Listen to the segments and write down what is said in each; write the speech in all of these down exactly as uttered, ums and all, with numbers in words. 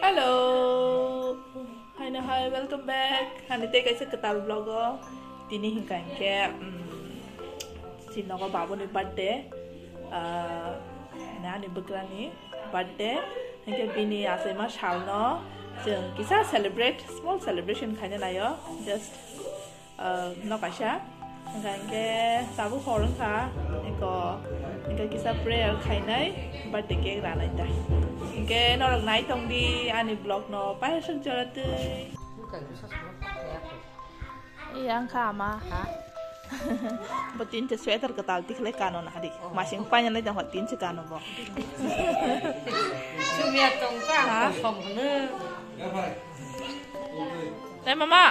Hello. Hi na hi, welcome back. Hanite kaisa ketal vlog tini hingkan ke sino ko babu ni birthday. Uh, na ni bukrani birthday. Hingke bini ase ma shalno. Jeng kisa celebrate small celebration kanya na yo. Just uh, no kasha. Hingkan ke sabu horong ka. Iko iko kisa prayer kanya birthday cake rana ita. Hingke norok nai tong di ani vlog no pa sung jorate. Yang kama ha. Betin ce sweater ketal tik le kano na di. Masing panya le jang tin ce kano bo. Sumia tong ka phong ne. Eh mama.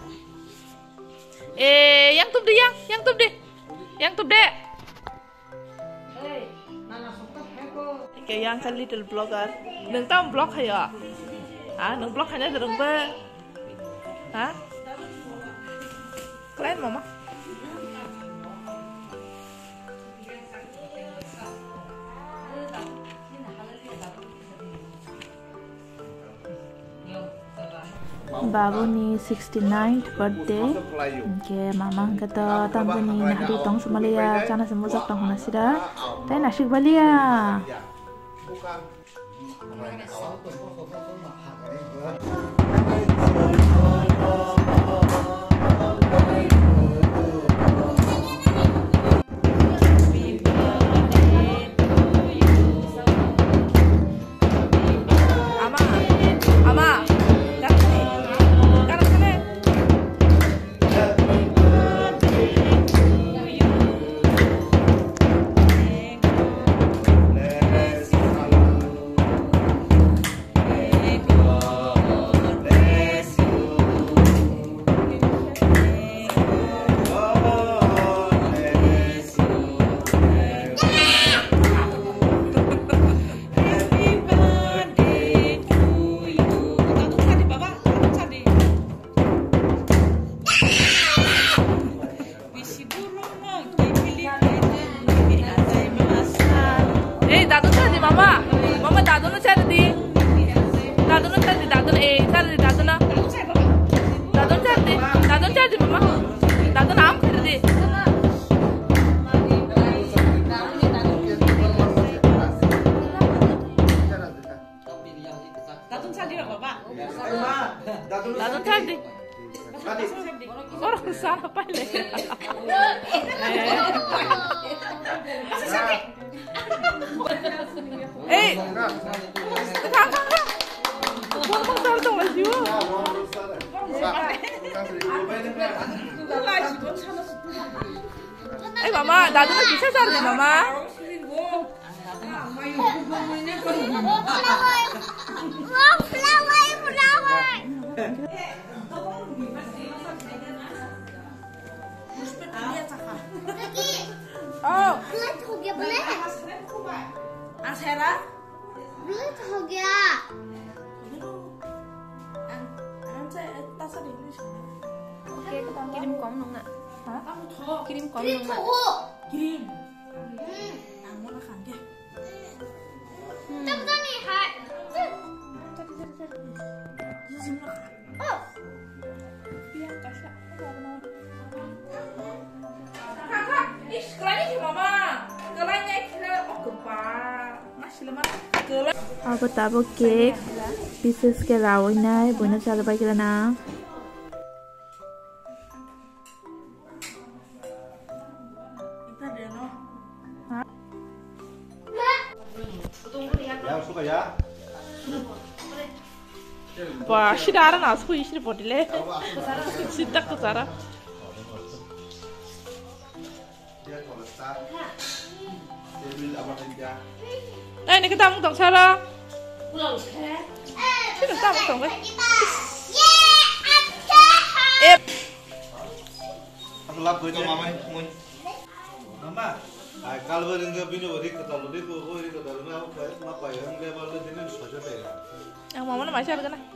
Eh yang tup di yang, yang tup di. Yang tup de. Hey, nana sokap heko. Kayak yang kan little blogger. Neng tam blog ya. Ah, neng blog hanya dereng be. Hah? Keren mama. Babu ni sixty-ninth birthday. Ke mama kata tangga ni nak di tong semalia cana semusak tong nasida. Tapi nasib balia. Dato tadi. Orang sana apa le? Eh, kang kang kang. Kang kang dong lagi wo. Eh mama, dato na bisa sarde mama. Oh, blood हो गया blood Asera? Blood हो गया Oke, kirim kom dong nak. Hah? Kirim kom cream dong nak. हो Kirim. Hmm. Ang makan deh. तब तो नहीं है oh Biar kasih. Kakak, ih kelanya sih mama. Kelanya kira oh gempa. Masih lemah. Kelanya. Aku tahu cake. Pieces ke rawon nai, buena cara baik lana. Ya, suka ya. Wah, sidara nas hui sih bodile. Sidak ke cara. Dia kolestar. Dia apa saja. Eh, ni kita mungkin cara. Pulau ke? Kita tak mungkin kan? ये अच्छा है Eh, Aku lap kerja mama mun. Mama, ay kalau beringga bini beri ketalu deh, kau beri ketalu na apa ya? Apa ya? Enggak baru jenis saja deh. yang mama nama siapa kan?